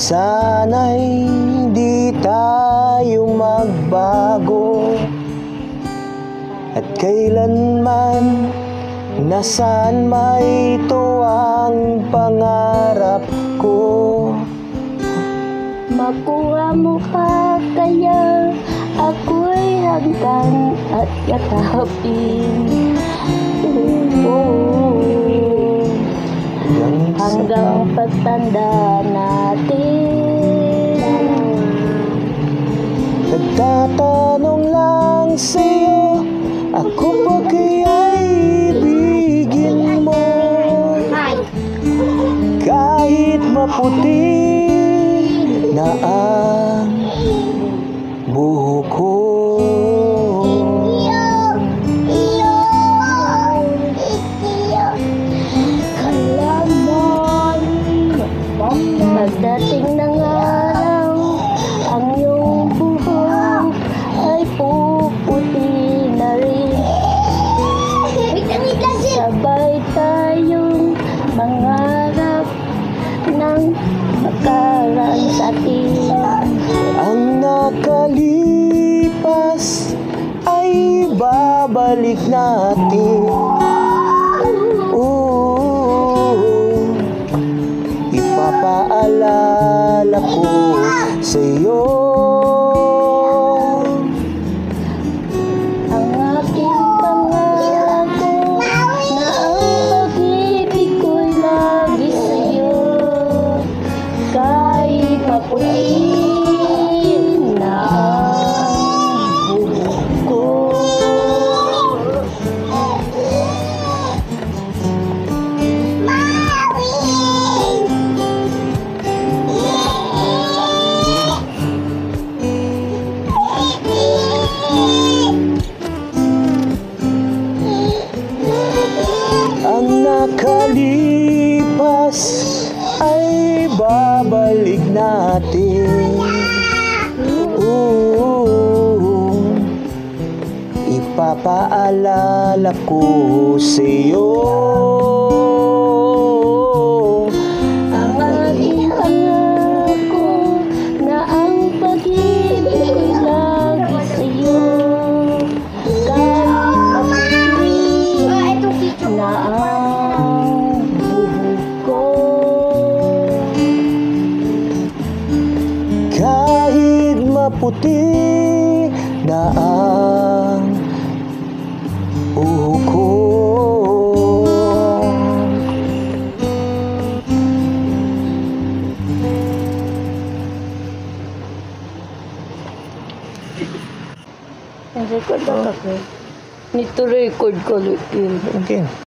Sana'y di tayo magbago at kailanman nasaan may ito ang pangarap ko. Makuha mo ka kaya ako'y hanggang at yakapin. Hanggang pagtanda natin. Nagtatanong lang sa'yo, ako ba kaya'y ibigin mo? Kahit maputi na ang buhok ko. Pagdating ng araw, ang iyong buhok ay puputi na rin. Sabay tayong mangarap ng makaraan sa atin. Ang nakalipas ay babalik natin. Ipapaalala ko sa'yo ang aking pangako na ang pag-ibig ko'y lagi sa'yo. Kahit maputi na ang buhok ko. ang nakalipas ay babalik natin. Ipapaalala ko sa'yo Ang aking pangako na ang pag-ibig ko'y lagi sa'yo. Kahit maputi na ang buhok ko. kahit maputi na ang buhok ko. Record ako. Nito record ko. Okay.